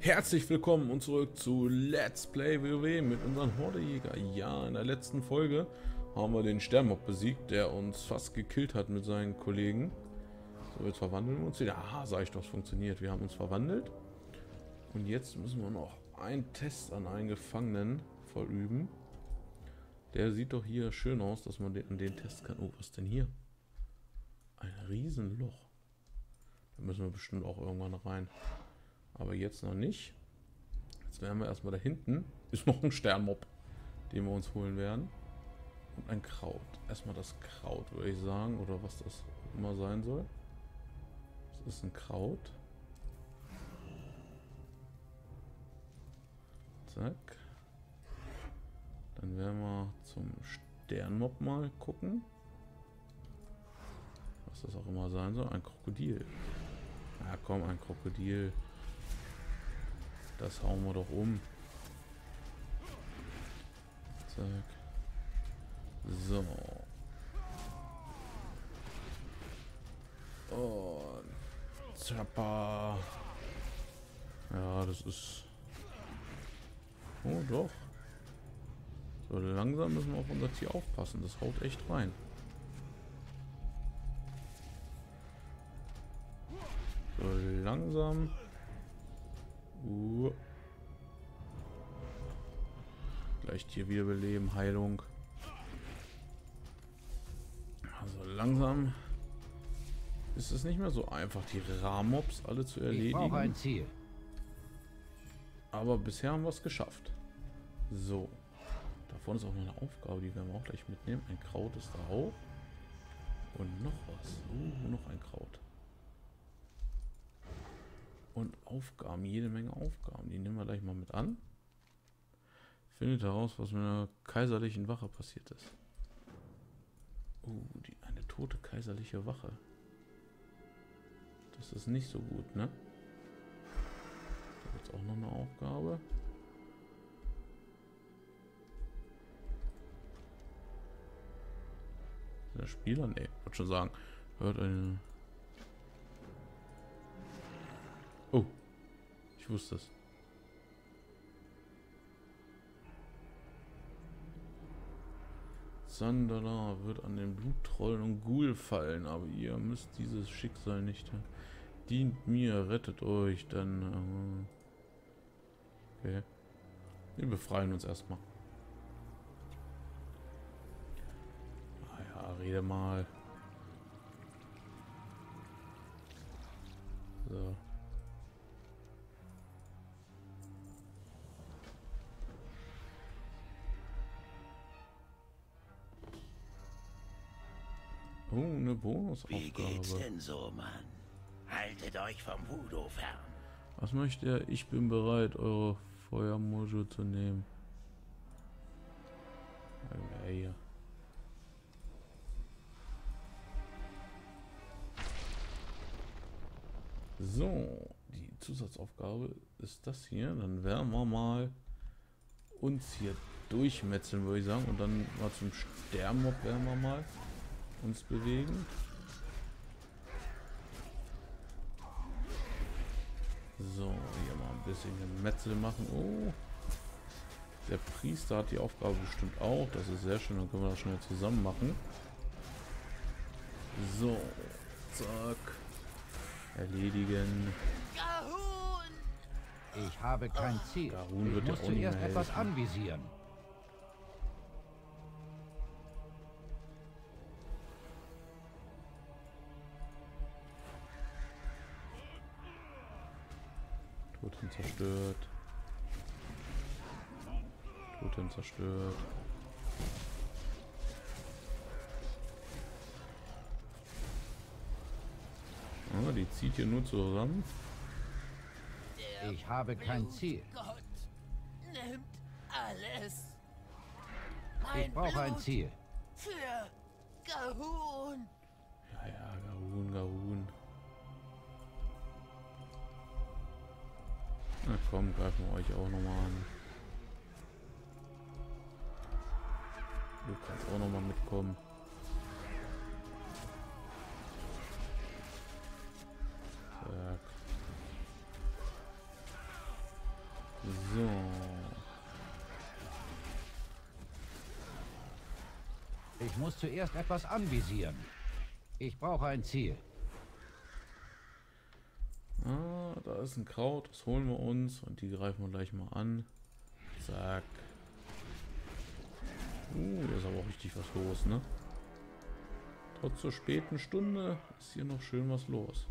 Herzlich willkommen und zurück zu Let's Play WoW mit unserem Hordejäger. Ja, in der letzten Folge haben wir den Sternmob besiegt, der uns fast gekillt hat mit seinen Kollegen. So, jetzt verwandeln wir uns wieder. Aha, sag ich doch, es funktioniert. Wir haben uns verwandelt. Und jetzt müssen wir noch einen Test an einen Gefangenen vollüben. Der sieht doch hier schön aus, dass man an den Test kann. Oh, was denn hier? Ein Riesenloch. Da müssen wir bestimmt auch irgendwann rein. Aber jetzt noch nicht. Jetzt werden wir erstmal da hinten. Ist noch ein Sternmob, den wir uns holen werden. Und ein Kraut. Erstmal das Kraut, würde ich sagen. Oder was das immer sein soll. Das ist ein Kraut. Zack. Dann werden wir zum Sternmob mal gucken. Was das auch immer sein soll. Ein Krokodil. Ja komm, ein Krokodil. Das hauen wir doch um. Zack. So. Und Zappa. Ja, das ist... Oh, doch. So, langsam müssen wir auf unser Tier aufpassen. Das haut echt rein. So, langsam... Gleich Tier wiederbeleben, Heilung. Also langsam ist es nicht mehr so einfach, die Rahmobs alle zu erledigen. Ich brauche ein Ziel. Aber bisher haben wir es geschafft. So. Da vorne ist auch noch eine Aufgabe, die werden wir auch gleich mitnehmen. Ein Kraut ist da auch. Und noch was. Noch ein Kraut. Und Aufgaben, jede Menge Aufgaben. Die nehmen wir gleich mal mit an. Findet heraus, was mit einer kaiserlichen Wache passiert ist. Eine tote kaiserliche Wache. Das ist nicht so gut, ne? Da gibt es auch noch eine Aufgabe. Der Spieler? Ne, wollte schon sagen. Hört eine... Oh, ich wusste es. Sandala wird an den Bluttrollen und Ghoul fallen, aber ihr müsst dieses Schicksal nicht. Dient mir, rettet euch, dann... Okay. Wir befreien uns erstmal. Ah ja, rede mal. So. Oh, eine Bonusaufgabe. Wie geht's denn so, Mann? Haltet euch vom Voodoo fern. Was möchte er? Ich bin bereit, eure Feuermojo zu nehmen. Ja. So, die Zusatzaufgabe ist das hier. Dann werden wir mal uns hier durchmetzeln, würde ich sagen. Und dann mal zum Sternmob werden wir mal uns bewegen. So, hier mal ein bisschen Gemetzel machen. Oh, der Priester hat die Aufgabe bestimmt auch. Das ist sehr schön, dann können wir das schnell zusammen machen. So, zack. Erledigen. Ich habe kein Ziel. Garun Ich wird ja muss auch nicht zuerst mehr etwas helfen. anvisieren. Totem zerstört. Totem zerstört. Ah, die zieht hier nur zusammen. Ich habe kein Ziel. Gott nimmt alles. Ich brauche ein Ziel. Für Gahun. Ja, Garun. Na komm, greifen wir euch auch nochmal an. Du kannst auch nochmal mitkommen. Zack. Ich muss zuerst etwas anvisieren. Ich brauche ein Ziel. Ah, da ist ein Kraut, das holen wir uns und die greifen wir gleich mal an. Zack. Hier ist aber auch richtig was los, ne? Trotz zur späten Stunde ist hier noch schön was los.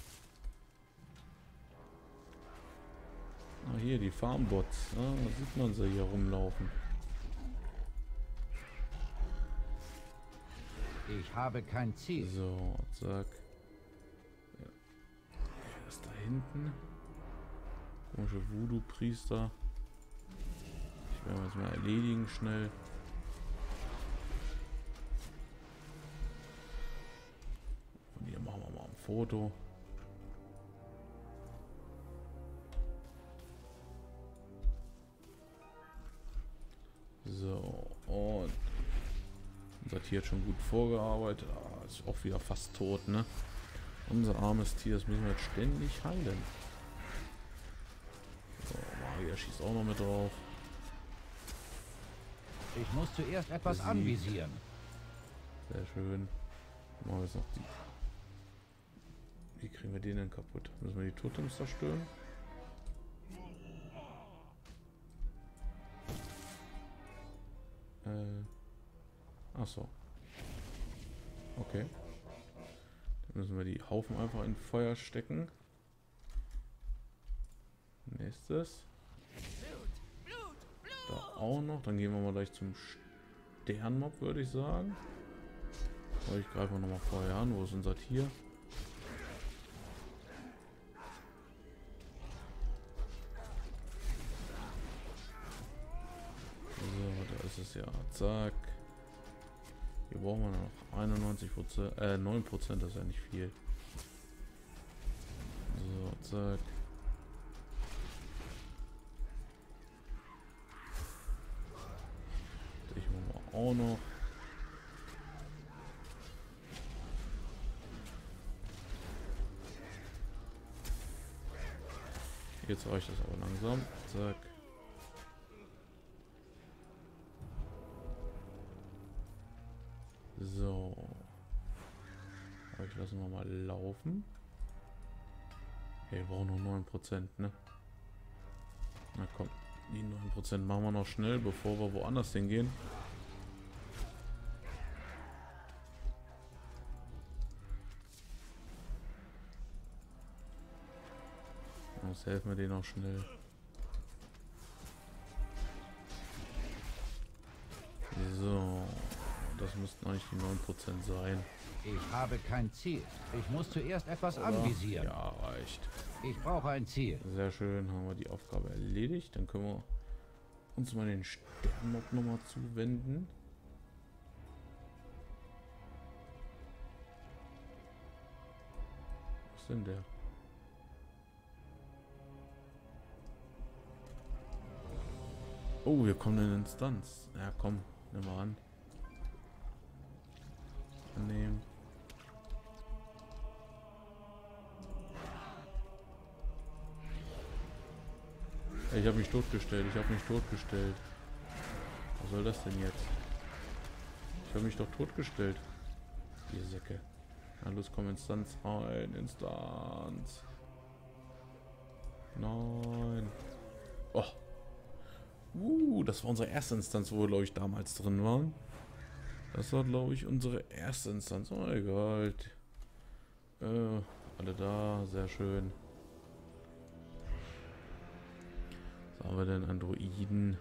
Ah, hier die Farmbots. Ah, da sieht man sie hier rumlaufen. Ich habe kein Ziel. So, zack. Ja. Wer ist da hinten? Komische Voodoo-Priester. Ich werde das mal erledigen schnell. Und hier machen wir mal ein Foto. So, und unser Tier hat schon gut vorgearbeitet. Ah, ist auch wieder fast tot, ne? Unser armes Tier, das müssen wir jetzt ständig heilen. So, Magier schießt auch noch mit drauf. Ich muss zuerst etwas Besiegt. anvisieren. Sehr schön. Machen wir jetzt noch die. Wie kriegen wir den denn kaputt? Müssen wir die Totems zerstören? Ach so. Okay. Dann müssen wir die Haufen einfach in Feuer stecken. Nächstes. Da auch noch. Dann gehen wir mal gleich zum Sternmob, würde ich sagen. Aber ich greife noch mal vorher an. Wo ist unser Tier? So, da ist es ja. Zack. Hier brauchen wir noch 91%, 9%, das ist ja nicht viel. So, zack. Ich mache auch noch. Jetzt reicht das aber langsam. Zack. So. Aber ich lasse mal laufen. Hey, wir brauchen nur 9%, ne? Na komm, die 9% machen wir noch schnell, bevor wir woanders hingehen. Jetzt helfen wir denen auch schnell. So. Das müssten eigentlich die 9% sein. Ich habe kein Ziel. Ich muss zuerst etwas anvisieren. Ja, reicht. Ich brauche ein Ziel. Sehr schön, haben wir die Aufgabe erledigt. Dann können wir uns mal den Sternmob nochmal zuwenden. Was ist denn der? Oh, wir kommen in Instanz. Ja, komm, nimm mal an. Annehmen. Ich habe mich totgestellt. Was soll das denn jetzt? Ich habe mich doch totgestellt. Ihr Säcke. Na los, komm, Instanz rein. Instanz. Nein. Oh. Das war unsere erste Instanz, wo wir, glaube ich, damals drin waren. Das war, glaube ich, unsere erste Instanz. Oh, egal. Alle da, sehr schön. Was haben wir denn? Androiden.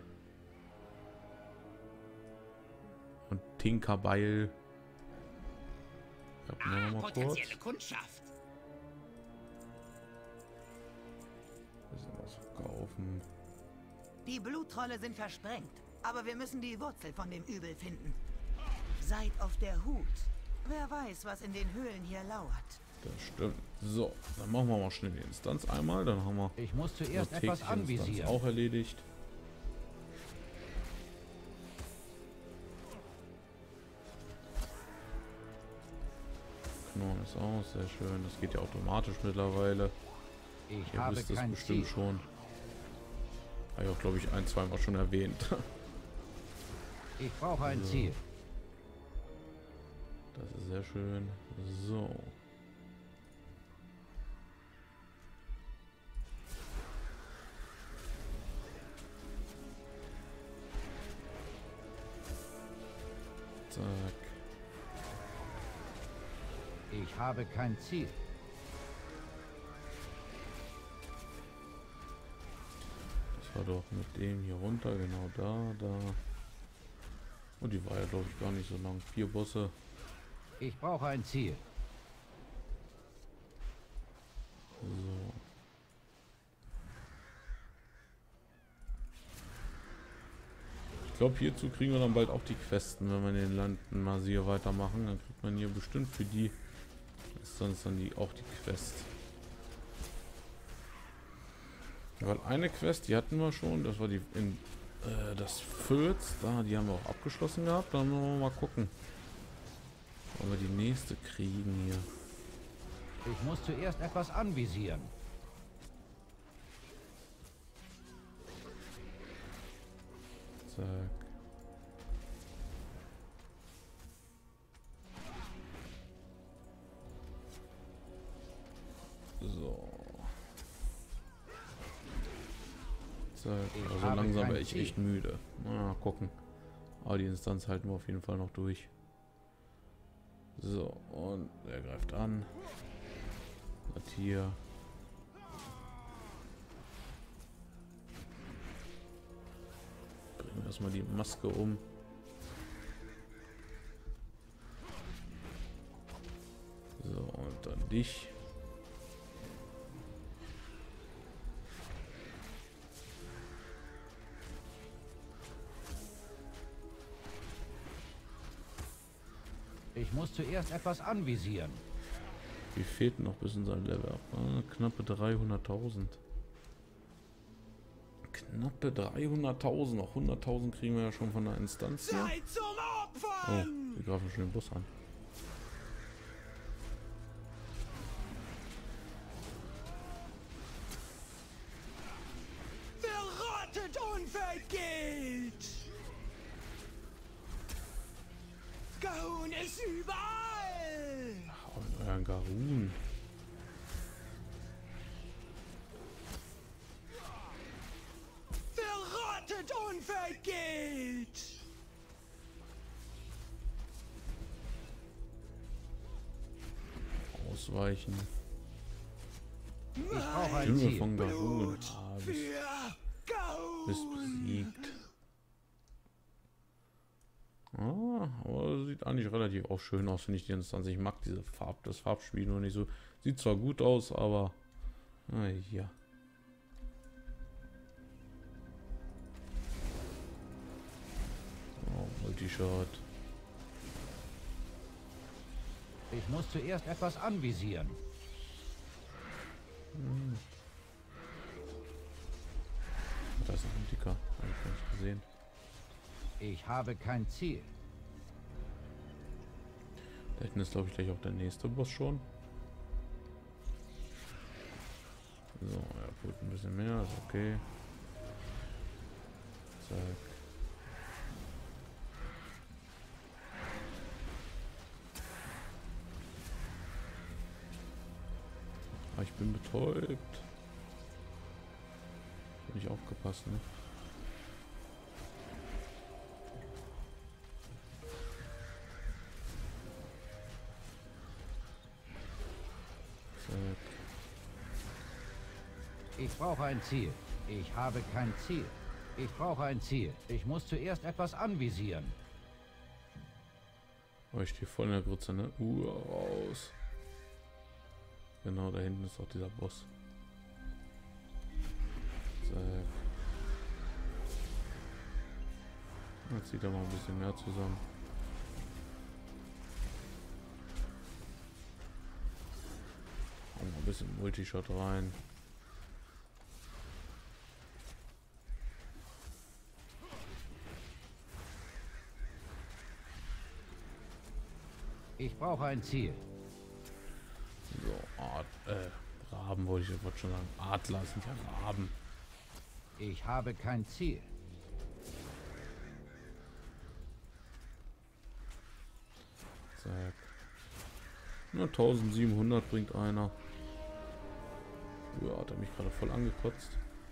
Und Tinkerbeil. Ich hab nur noch mal Potenzielle kurz. Kundschaft. Bisschen was verkaufen. Die Bluttrolle sind versprengt, aber wir müssen die Wurzel von dem Übel finden. Seid auf der Hut. Wer weiß, was in den Höhlen hier lauert. Das stimmt. So, dann machen wir mal schnell die Instanz einmal. Dann haben wir Ich muss zuerst unsere etwas tägliche Instanz anvisieren. auch erledigt. Knorren ist aus, sehr schön. Das geht ja automatisch mittlerweile. Ich Ihr habe wisst das kein bestimmt Ziel. schon. Habe ich auch, glaube ich, ein, zweimal schon erwähnt. Ich brauche ein So. Ziel. Das ist sehr schön. So. Zack. Ich habe kein Ziel. Das war doch mit dem hier runter, genau da. Und die war ja, glaube ich, gar nicht so lang. 4 Bosse. Ich brauche ein Ziel. So. Ich glaube, hierzu kriegen wir dann bald auch die Questen, wenn wir in den Landen mal hier weitermachen. Dann kriegt man hier bestimmt für die ist sonst dann auch die Quest. Weil eine Quest, die hatten wir schon, das war die in das Fürth, da, die haben wir auch abgeschlossen gehabt. Dann müssen wir mal gucken, ob wir die nächste kriegen hier. Ich muss zuerst etwas anvisieren. Zack. So. Zack. Also langsam wäre ich echt müde. Mal gucken. Aber die Instanz halten wir auf jeden Fall noch durch. So, und er greift an. Das hier. Bringen wir erstmal die Maske um. So, und dann dich. Ich muss zuerst etwas anvisieren. Wie fehlt noch bis in sein Level ab? Knappe 300.000. Knappe 300.000. Noch 100.000 kriegen wir ja schon von der Instanz hier. Oh, wir greifen schon den Bus an. Verrottet und vergeht! Gahun ist überall! Oh, euer Garun. Verrottet und vergeht! Ausweichen. Ich brauche ein Stimme Ziel. von Garun. Für Gahun! Bist besiegt. Ah, aber sieht eigentlich relativ auch schön aus, finde ich, die Instanz. Ich mag das Farbspiel nur nicht so. Sieht zwar gut aus, aber ja. Oh, Multishot. Ich muss zuerst etwas anvisieren. Da ist noch ein Dicker. Habe ich gar nicht gesehen. Ich habe kein Ziel. Da hinten ist, glaube ich, gleich auch der nächste Boss schon. So, er pult ein bisschen mehr, ist okay. Zack. Ah, ich bin betäubt. Hab nicht aufgepasst, ne? Zack. Ich brauche ein Ziel. Ich habe kein Ziel. Ich brauche ein Ziel. Ich muss zuerst etwas anvisieren. Oh, ich stehe voll in der Grütze, ne? Raus. Genau, da hinten ist auch dieser Boss. Zack. Jetzt zieht er mal ein bisschen mehr zusammen. Und ein bisschen Multishot rein. Ich brauche ein Ziel. So, Raben wollte ich schon sagen. Adler sind ja Raben. Ich habe kein Ziel. Zack. Nur 1700 bringt einer. Ja, hat er mich gerade voll angekotzt.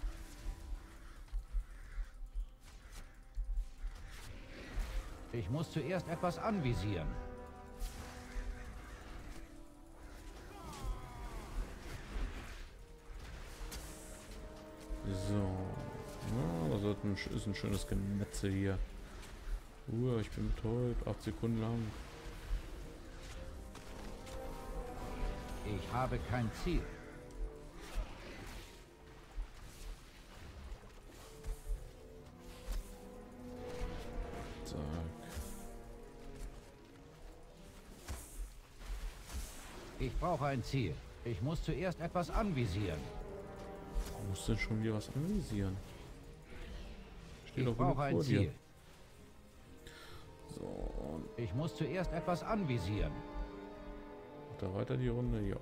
Ich muss zuerst etwas anvisieren. So. Ja, das ist ein schönes Gemetzel hier. Ich bin betäubt. 8 Sekunden lang. Ich habe kein Ziel. Zack. Ich brauche ein Ziel. Ich muss zuerst etwas anvisieren. Du musst denn schon wieder was anvisieren? Steht Ich doch brauche ein vor dir. Ziel. So, und Ich muss zuerst etwas anvisieren. macht er weiter die Runde? Ja.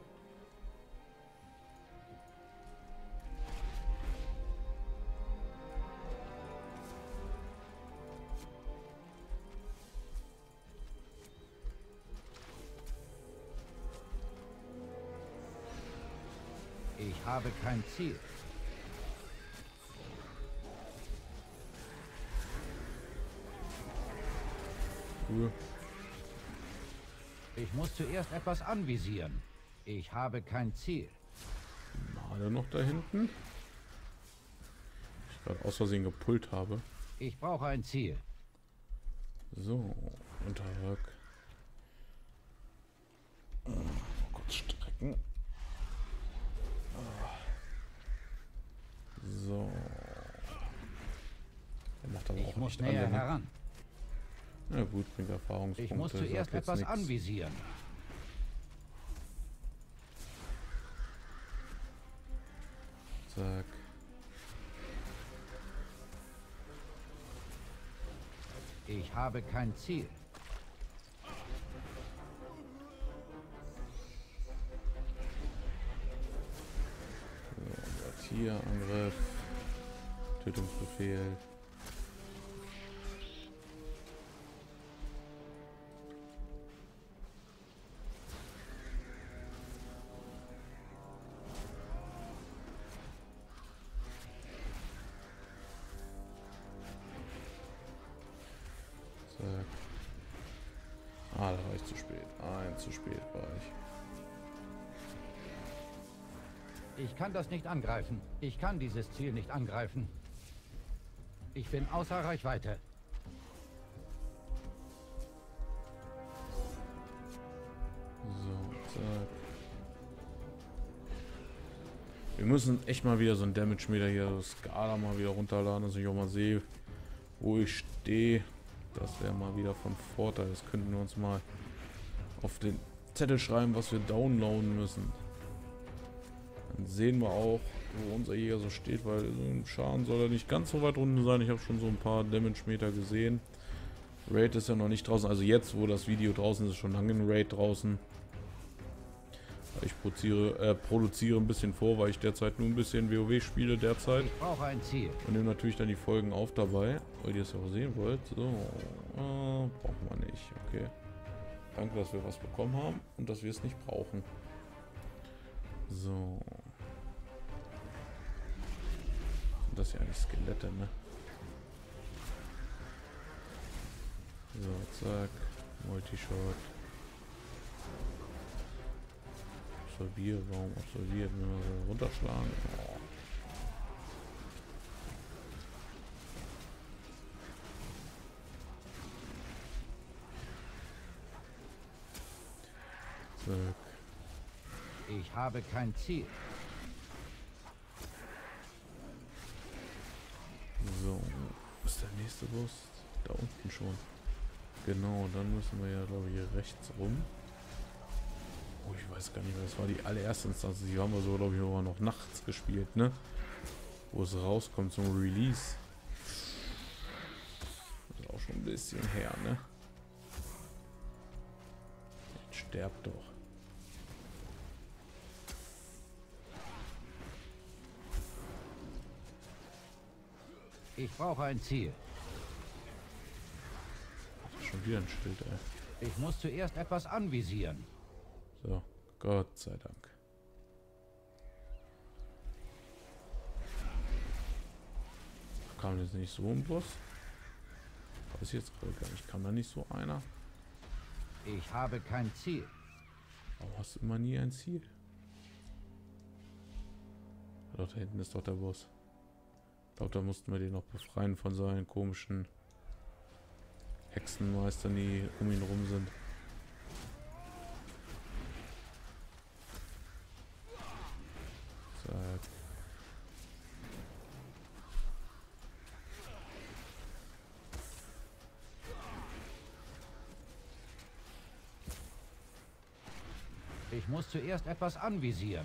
Ich habe kein Ziel. Cool. Ich muss zuerst etwas anvisieren. Ich habe kein Ziel. Male noch da hinten. Ich gerade aus Versehen gepult habe. Ich brauche ein Ziel. So, Unterrück. Kurz strecken. So. Der macht aber Ich auch muss nicht alle, näher ne? heran. Na gut, bringt Erfahrungspunkte. Ich muss sagt zuerst jetzt etwas nix. anvisieren. Zack. Ich habe kein Ziel. So, Tierangriff. Tötungsbefehl. Zack. Ah, da war ich zu spät. Zu spät war ich. Ich kann das nicht angreifen. Ich kann dieses Ziel nicht angreifen. Ich bin außer Reichweite. So, zack. Wir müssen echt mal wieder so ein Damage-Meter hier, das Skala mal wieder runterladen, dass ich auch mal sehe, wo ich stehe. Das wäre mal wieder von Vorteil. Das könnten wir uns mal auf den Zettel schreiben, was wir downloaden müssen. Dann sehen wir auch, wo unser Jäger so steht, weil so ein Schaden soll er nicht ganz so weit runter sein. Ich habe schon so ein paar Damage-Meter gesehen. Raid ist ja noch nicht draußen, also jetzt, wo das Video draußen ist, schon lange ein Raid draußen. Ich produziere ein bisschen vor, weil ich derzeit nur ein bisschen WoW spiele derzeit. Ich brauche ein Ziel. Und nehme natürlich dann die Folgen auf dabei, weil ihr es ja auch sehen wollt. So, brauchen wir nicht, okay. Danke, dass wir was bekommen haben und dass wir es nicht brauchen. So. Sind das ja eigentlich Skelette, ne? So, zack. Multishot. Absolviert, warum absolviert? Wenn wir so runterschlagen. Oh. Zack. Ich habe kein Ziel. So, wo ist der nächste Boss? Da unten schon. Genau, dann müssen wir ja, glaube ich, hier rechts rum. Oh, ich weiß gar nicht mehr, das war die allererste Instanz. Die haben wir so, glaube ich, immer noch nachts gespielt, ne? Wo es rauskommt zum Release. Das ist auch schon ein bisschen her, ne? Jetzt sterbt doch. Ich brauche ein Ziel. Das ist schon wieder ein Schild, ey. Ich muss zuerst etwas anvisieren. So, Gott sei Dank. Kam jetzt nicht so ein Boss? Weiß ich jetzt gerade gar nicht. Kam da nicht so einer? Ich habe kein Ziel. Warum hast du immer nie ein Ziel? Doch, da hinten ist doch der Boss. Ich glaube, da mussten wir den noch befreien von seinen komischen Hexenmeistern, die um ihn rum sind. Zack. Ich muss zuerst etwas anvisieren.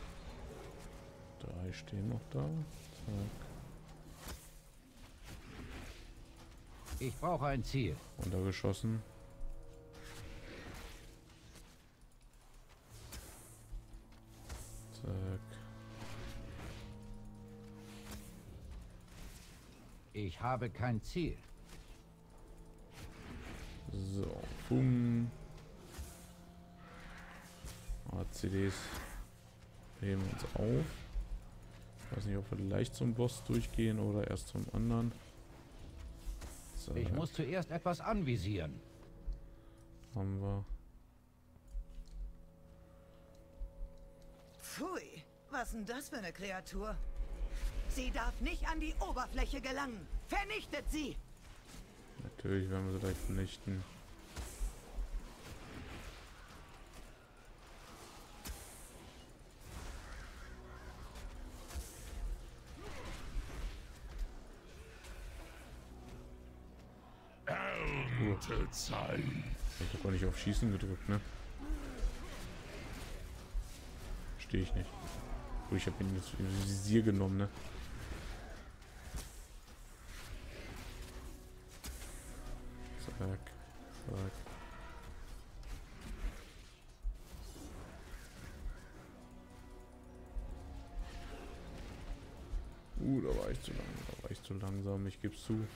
3 stehen noch da. Zack. Ich brauche ein Ziel. Runtergeschossen. Zack. Ich habe kein Ziel. So, boom. CDs heben uns auf. Ich weiß nicht, ob wir gleich zum Boss durchgehen oder erst zum anderen. So, Ich muss zuerst etwas anvisieren. haben wir. Pfui, was denn das für eine Kreatur? Sie darf nicht an die Oberfläche gelangen. Vernichtet sie! Natürlich werden wir sie gleich vernichten. Zeit. Ich habe gar nicht auf Schießen gedrückt, ne? Verstehe ich nicht. Gut, ich habe ihn jetzt im Visier genommen, ne? Zack, zack. Da war ich zu lang, da war ich zu langsam, ich gebe zu.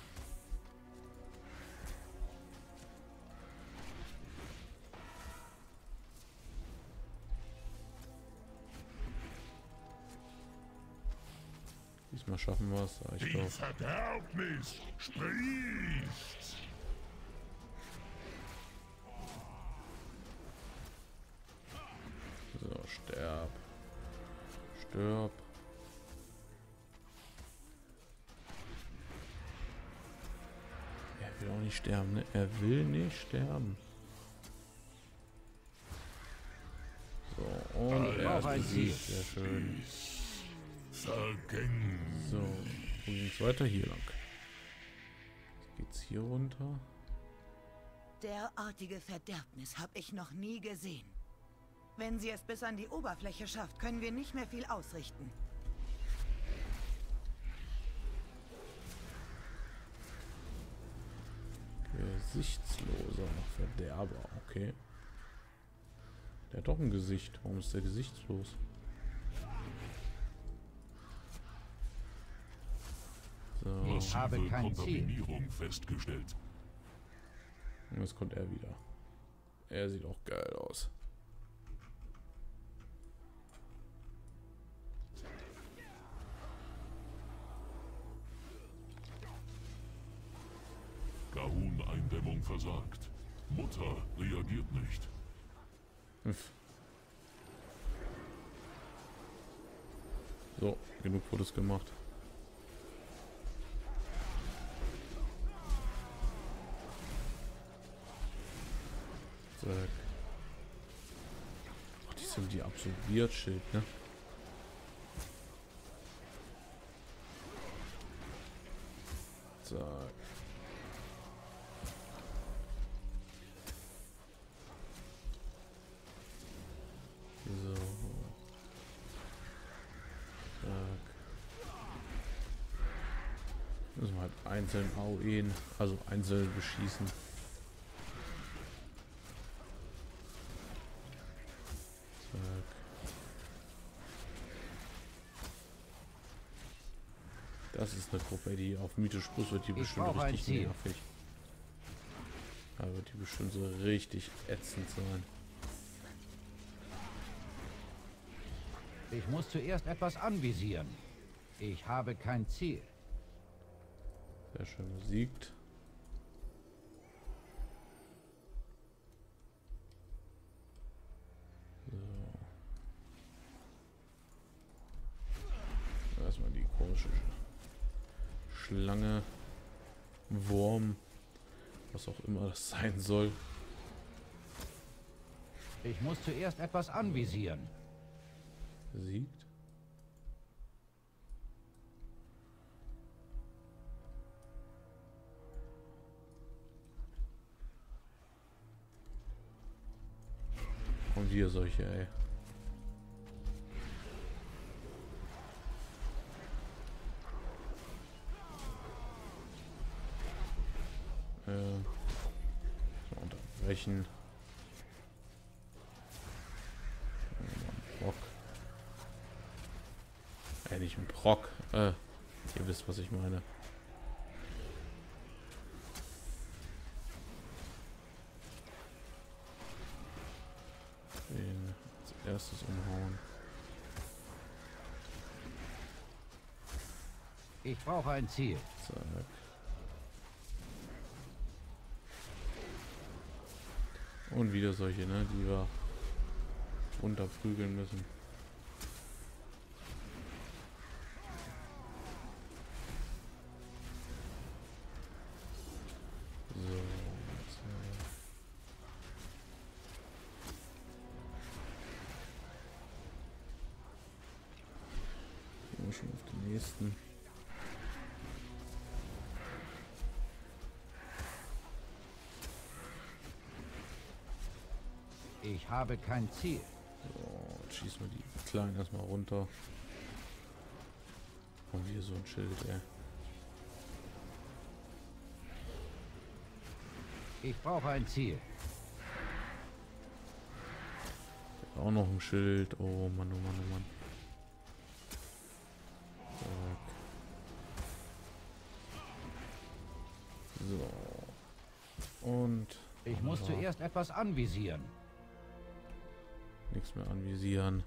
Diesmal schaffen wir es, ich Die glaube. Verderbnis sprießt. So, sterb. Stirb. Er will auch nicht sterben, ne? Er will nicht sterben. So, und er ist besiegt. Sehr schön. Vergänglich. So, wo ging's weiter? Hier lang. Jetzt geht's hier runter. Derartige Verderbnis habe ich noch nie gesehen. Wenn sie es bis an die Oberfläche schafft, können wir nicht mehr viel ausrichten. Gesichtsloser Verderber, okay. Der hat doch ein Gesicht. Warum ist der gesichtslos? So, Ich habe kein Ziel. Kontaminierung festgestellt. jetzt kommt er wieder. Er sieht auch geil aus. Gahun-Eindämmung versagt. Mutter reagiert nicht. So, genug Fotos gemacht. Zack. Ach, die sind die absorbiert Schild, ne? Zack. So. Zack. Müssen wir halt einzeln AOE'n, also einzeln beschießen. Zack. Das ist eine Gruppe, die auf mythisch Plus wird die bestimmt brauche ein richtig Ziel. nervig. Da wird die bestimmt so richtig ätzend sein. Ich muss zuerst etwas anvisieren. Ich habe kein Ziel. Sehr schön besiegt. So. Erstmal die komische Schlange, Wurm, was auch immer das sein soll. Ich muss zuerst etwas anvisieren. Besiegt. Und wir solche, ey. So, unterbrechen. Brock. Nicht ein Brock. Ihr wisst, was ich meine. Den als erstes umhauen. Ich brauche ein Ziel. Zack. Und wieder solche, ne, die wir runterprügeln müssen. So, jetzt, gehen wir schon auf den nächsten. Ich habe kein Ziel. So, jetzt schießen wir die Kleinen erstmal runter. Und hier so ein Schild, ey. Ich brauche ein Ziel. Auch noch ein Schild. Oh Mann, oh Mann, oh Mann. Zack. So. Und Ich muss zuerst etwas anvisieren. nichts mehr anvisieren.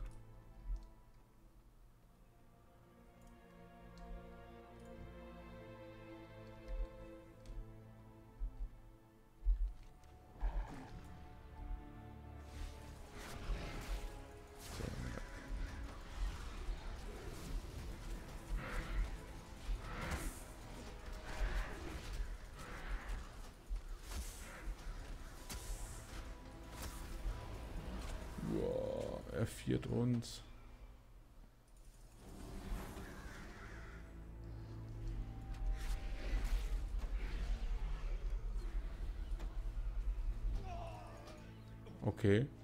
Er viert uns. Okay.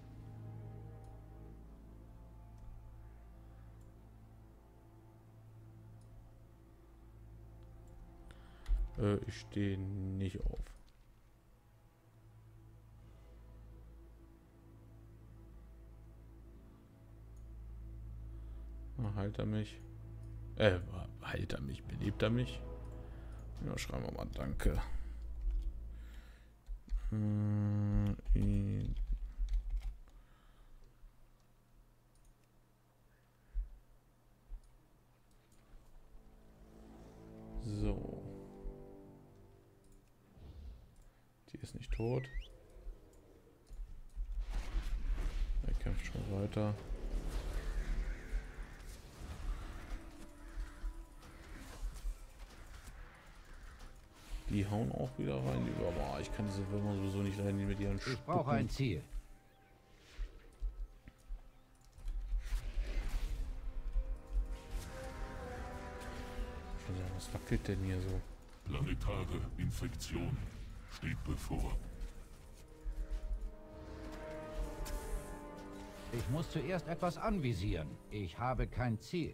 Ich stehe nicht auf. Heilt er mich? Heilt er mich? Belebt er mich? Ja, schreiben wir mal danke. So. Die ist nicht tot. Er kämpft schon weiter. Die hauen auch wieder rein. Aber ich kann diese Würmer sowieso nicht leiden, die mit ihren Ich brauche ein Ziel. Was wackelt denn hier so? Planetare Infektion steht bevor. Ich muss zuerst etwas anvisieren. Ich habe kein Ziel.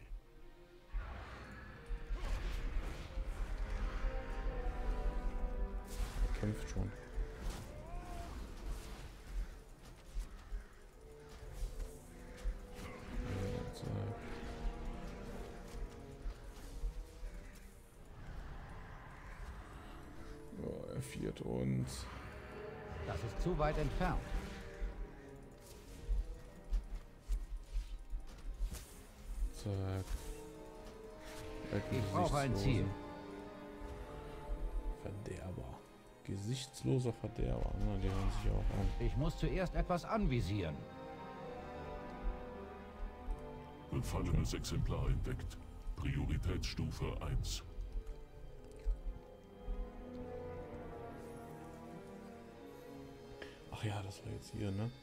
Er kämpft schon. Er viert uns. Das ist zu weit entfernt. Zack. Ich brauche ein Ziel. Verderber. Gesichtsloser Verderber. Na, die hören sich auch an. Ich muss zuerst etwas anvisieren. Befallenes Exemplar entdeckt. Prioritätsstufe 1. Ach ja, das war jetzt hier, ne?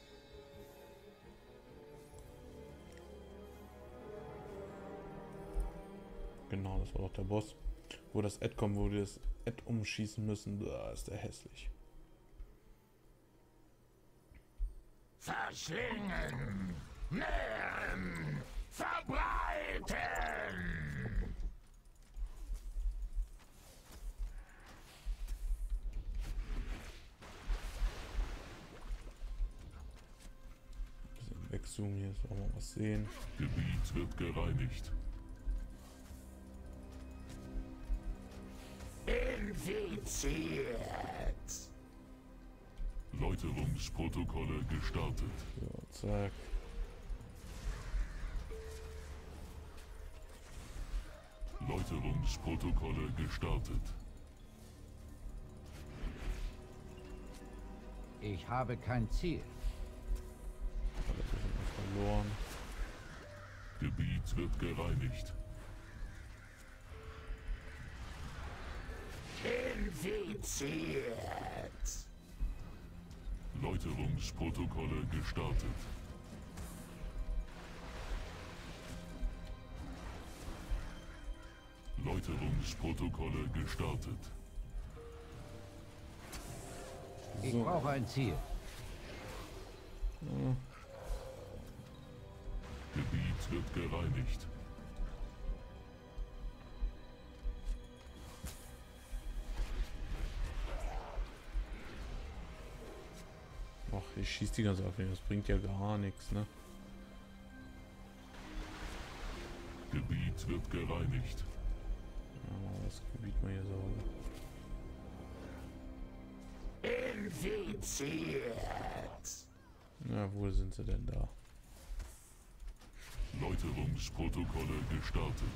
Genau, das war doch der Boss. Wo das Ad kommt, wo wir das Ad umschießen müssen. Da ist der hässlich. Verschlingen, nähren, verbreiten! Bisschen wegzoomen, hier ist auch mal was sehen. Gebiet wird gereinigt. Infiziert! Läuterungsprotokolle gestartet. So, zack. Läuterungsprotokolle gestartet. Ich habe kein Ziel. Alles ist verloren. Gebiet wird gereinigt. Infiziert! Läuterungsprotokolle gestartet. Läuterungsprotokolle gestartet. Ich So. brauche ein Ziel. Gebiet wird gereinigt. Ach, ich schieße die ganze Zeit auf ihn. Das bringt ja gar nichts, ne? Gebiet wird gereinigt. Ja, das Gebiet mal hier sauber. Infiziert! Na, wo sind sie denn da? Läuterungsprotokolle gestartet.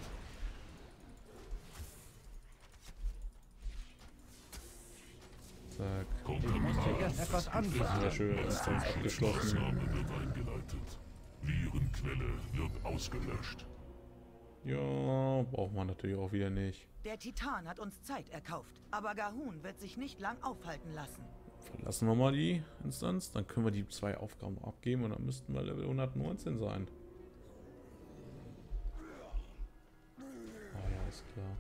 Zack. Ich muss zuerst etwas anvisieren. Sehr schön, Instanz abgeschlossen. Maßnahme wird eingeleitet. Virenquelle wird ausgelöscht. Ja, braucht man natürlich auch wieder nicht. Der Titan hat uns Zeit erkauft, aber Gahun wird sich nicht lang aufhalten lassen. Verlassen wir mal die Instanz, dann können wir die 2 Aufgaben abgeben und dann müssten wir Level 119 sein. Ah ja, ist klar.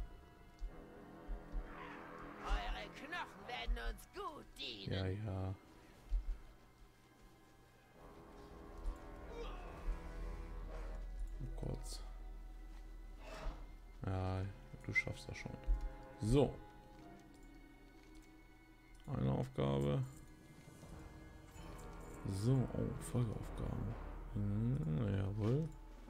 Eure Knochen werden uns gut dienen. Ja, ja. Oh Gott. Ja, du schaffst das schon. So. Eine Aufgabe. So, oh, Folgeaufgaben. Jawohl.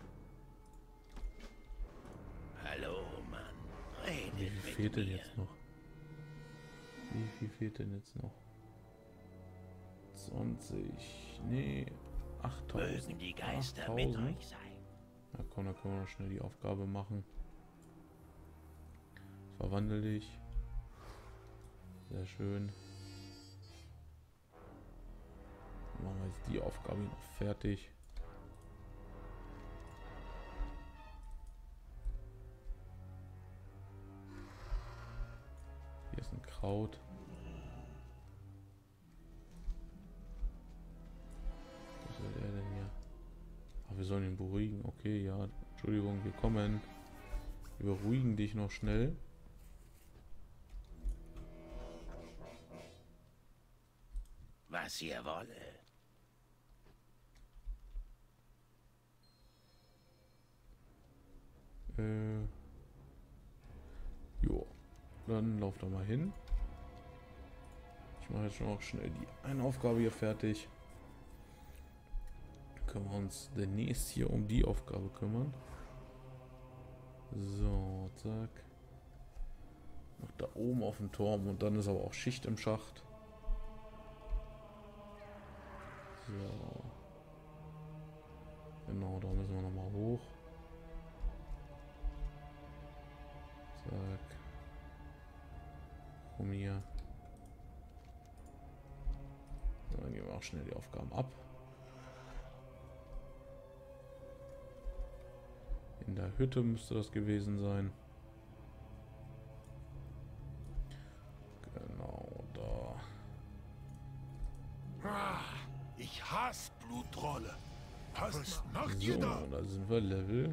Hallo, Mann. Redet Wie viel mit fehlt denn mir. jetzt noch? Wie viel fehlt denn jetzt noch? 20. Nee, 8000. Mögen die Geister mit 8000. euch sein. Na komm, dann können wir noch schnell die Aufgabe machen. Verwandel dich. Sehr schön. Dann machen wir jetzt die Aufgabe noch fertig. Hier ist ein Kraut. Was will er denn hier? Ach, wir sollen ihn beruhigen. Okay, ja. Entschuldigung, wir kommen. Wir beruhigen dich noch schnell. Was ihr wolle. Jo. Dann lauf da mal hin. Ich mache jetzt schon auch schnell die eine Aufgabe hier fertig. Können wir uns demnächst hier um die Aufgabe kümmern. So, zack. Noch da oben auf dem Turm und dann ist aber auch Schicht im Schacht. So. Genau, da müssen wir nochmal hoch. Zack. Komm hier. So, dann geben wir auch schnell die Aufgaben ab. In der Hütte müsste das gewesen sein. Genau da. Ich hasse Blutrolle. Was macht So, ihr da? da sind wir Level.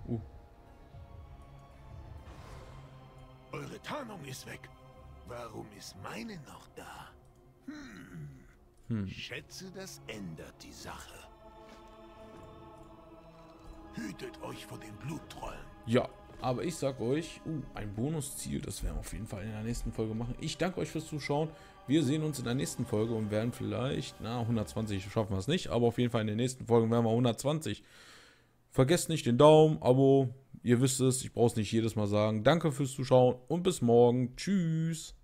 Eure Tarnung ist weg. Warum ist meine noch da? Schätze, das ändert die Sache. Hütet euch vor den Bluttrollen. Ja, aber ich sag euch, ein Bonusziel, das werden wir auf jeden Fall in der nächsten Folge machen. Ich danke euch fürs Zuschauen. Wir sehen uns in der nächsten Folge und werden vielleicht, 120 schaffen wir es nicht, aber auf jeden Fall in den nächsten Folgen werden wir 120. Vergesst nicht den Daumen, Abo, ihr wisst es, ich brauche es nicht jedes Mal sagen. Danke fürs Zuschauen und bis morgen. Tschüss.